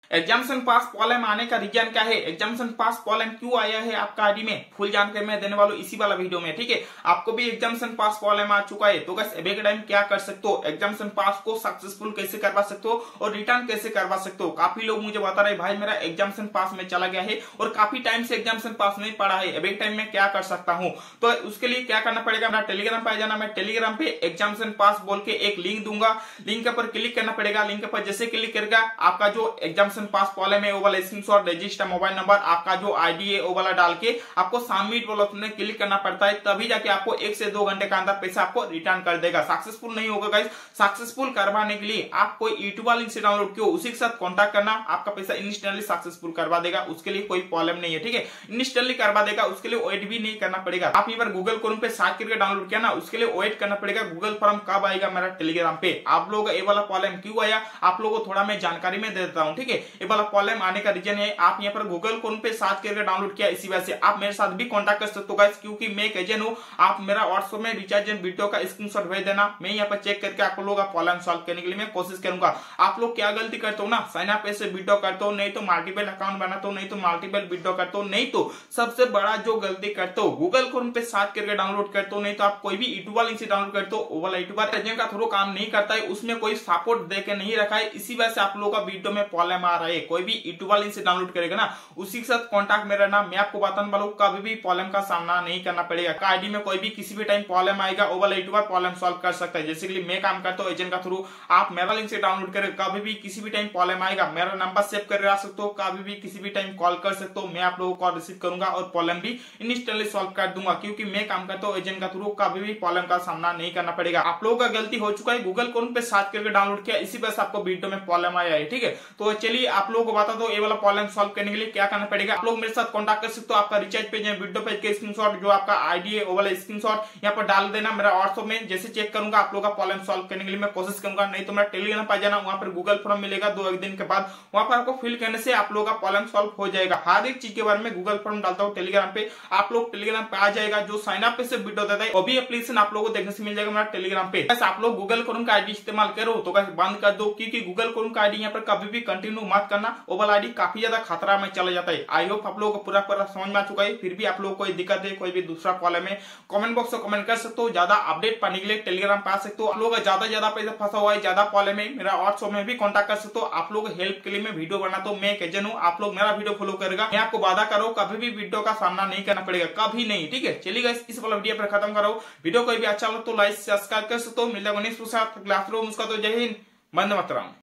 Examination पास problem आने का reason क्या है, एग्जामिनेशन पास प्रॉब्लम क्यों आया है आपका आईडी में, फुल जानकारी मैं देने वाला हूं इसी वाला वीडियो में। ठीक है, आपको भी एग्जामिनेशन पास प्रॉब्लम आ चुका है तो गाइस अभी के टाइम क्या कर सकते हो, एग्जामिनेशन पास को सक्सेसफुल कैसे करवा सकते हो और रिटर्न कैसे करवा सकते हो। काफी लोग मुझे बता रहे भाई मेरा एग्जामिनेशन पास में चला गया है और काफी टाइम से एग्जामिनेशन पास नहीं पड़ा है, अभी के टाइम में क्या कर सकता हूं। तो उसके लिए क्या करना पड़ेगा, मेरा टेलीग्राम पे जाना, मैं टेलीग्राम पे एग्जामिनेशन पास बोल के एक लिंक दूंगा, लिंक पर क्लिक करना पड़ेगा। लिंक पर जैसे क्लिक करेगा आपका जो एग्जामिनेशन पास प्रॉब्लम है वो वाला स्क्रीनशॉट, रजिस्टर मोबाइल नंबर, आपका जो आईडी है वो वाला डाल के आपको सबमिट वाला ऑप्शन में क्लिक करना पड़ता है, तभी जाके आपको 1 से 2 घंटे का अंदर पैसा आपको रिटर्न कर देगा। सक्सेसफुल नहीं होगा गाइस, सक्सेसफुल करवाने के लिए आप कोई यूट्यूब लिंक से डाउनलोड किया उसी के साथ कांटेक्ट करना, आपका पैसा इंस्टेंटली सक्सेसफुल करवा देगा, उसके लिए कोई प्रॉब्लम नहीं है। ठीक है, इंस्टेंटली करवा देगा, उसके लिए वेट भी नहीं करना पड़ेगा। आप एक बार गूगल क्रोम पे सर्च करके डाउनलोड किया ना, उसके लिए वेट करना पड़ेगा गूगल फॉर्म कब आएगा मेरा टेलीग्राम पे। आप लोग ये वाला प्रॉब्लम क्यों आया आप लोगों को थोड़ा मैं जानकारी में दे देता हूं। ठीक है, ये वाला प्रॉब्लम आने का रीजन है आप यहाँ पर गूगल क्रोम पे सर्च करके डाउनलोड किया, इसी वजह से आप मेरे साथ भी कांटेक्ट कर सकते हो गाइस, क्योंकि मैं एक एजेंट हूं। आप मेरा व्हाट्सएप में रिचार्ज एंड वीडियो का स्क्रीनशॉट भेज देना, मैं यहाँ पर चेक करके आप लोगों का प्रॉब्लम सॉल्व करने के लिए मैं कोशिश करूंगा। आप लोग क्या गलती करते हो ना, साइन अप ऐसे वीडियो करते हो, नहीं तो मल्टीपल अकाउंट बनाते हो, नहीं तो मल्टीपल वीडियो करते हो, नहीं तो सबसे बड़ा जो गलती करते हो गूगल क्रोम पे सर्च करके डाउनलोड करते हो, नहीं तो आप कोई भी यूट्यूब लिंक से डाउनलोड करते हो, वो वाला यूट्यूबर एजेंट का थ्रू काम नहीं करता है, उसमें कोई सपोर्ट देके नहीं रखा है, इसी वजह से आप लोगों का वीडियो में प्रॉब्लम आ रहा है। कोई भी यूट्यूब लिंक से डाउनलोड करेगा ना उसी के साथ कांटेक्ट में रहना, मैं आपको बताने वाला हूं कभी भी प्रॉब्लम का सामना नहीं करना पड़ेगा। आईडी में कोई भी किसी भी टाइम प्रॉब्लम आएगा वो वाला यूट्यूबर प्रॉब्लम सॉल्व कर सकता है। जैसे कि मैं काम करता हूं एजेंट का थ्रू, आप मेरा लिंक से डाउनलोड करें, कभी भी किसी भी टाइम प्रॉब्लम आएगा मेरा नंबर सेव कर रख सकते हो, कभी भी किसी भी टाइम कॉल कर सकते हो, मैं आप लोगों को कॉल रिसीव करूंगा और प्रॉब्लम भी इंस्टेंटली सॉल्व कर दूंगा, क्योंकि मैं काम करता हूं एजेंट का थ्रू, कभी भी प्रॉब्लम का सामना नहीं करना पड़ेगा। आप लोगों का गलती हो चुका है, गूगल क्रोम पे सर्च करके डाउनलोड किया, इसी वजह से आपको वीडियो में प्रॉब्लम आया है। ठीक है, तो चलिए आप लोगों को बता दो ये वाला प्रॉब्लम सॉल्व करने के लिए क्या करना पड़ेगा। आप लोग मेरे साथ कांटेक्ट कर सकते हो, आपका रिचार्ज पेज है, वीडियो पेज के स्क्रीनशॉट, जो आपका आईडी है वो वाला स्क्रीनशॉट यहाँ पर डाल देना मेरा व्हाट्सएप में, जैसे चेक करूंगा आप लोग का प्रॉब्लम सॉल्व करने के लिए मैं कोशिश करूंगा। नहीं तो मेरा टेलीग्राम पे जाना, वहां पर गूगल फॉर्म मिलेगा 2-1 दिन के बाद, वहां पर आपको फिल करने से आप लोगों का प्रॉब्लम सॉल्व हो जाएगा। हर एक चीज के बारे में गूगल फॉर्म डालता हूँ टेलीग्राम पे, आप लोग टेलीग्राम पे आ जाएगा, जो साइन अप पे से वीडियो देता है वो भी एप्लीकेशन आप लोगों को देखने से मिल जाएगा मेरा टेलीग्राम पे। बस आप लोग गूगल क्रोम का आईडी इस्तेमाल करो तो बंद कर दो, क्योंकि गूगल क्रोम का आईडी यहाँ पर कभी भी कंटिन्यू मत करना, वो वाला आईडी काफी ज्यादा खतरा में चला जाता है। आई होप आप लोगों को पूरा समझ में आ चुका है। फिर भी आप लोग कोई दिक्कत है, कोई भी दूसरा प्रॉब्लम है, कमेंट बॉक्स में कमेंट कर सकते हो। ज्यादा अपडेट पाने के लिए टेलीग्राम पे आ सकते हो। आप लोग ज्यादा पैसा फंसा हुआ है, ज्यादा प्रॉब्लम है, मेरा व्हाट्सएप में भी कांटेक्ट कर सकते हो। आप लोग हेल्प के लिए मैं वीडियो बनाता हूँ, मैं एक एजेंट हूँ, आप लोग मेरा वीडियो फॉलो करेगा, मैं आपको वादा करो कभी भी वीडियो का सामना नहीं करना पड़ेगा, कभी नहीं। ठीक है, चलिए गाइस इस वाला वीडियो पर खत्म करो। वीडियो कोई भी अच्छा लगे तो लाइक सब्सक्राइब कर सकते हो। मिलता है नेक्स्ट क्लास रूम, उसका तो जय हिंद, वंदे मातरम।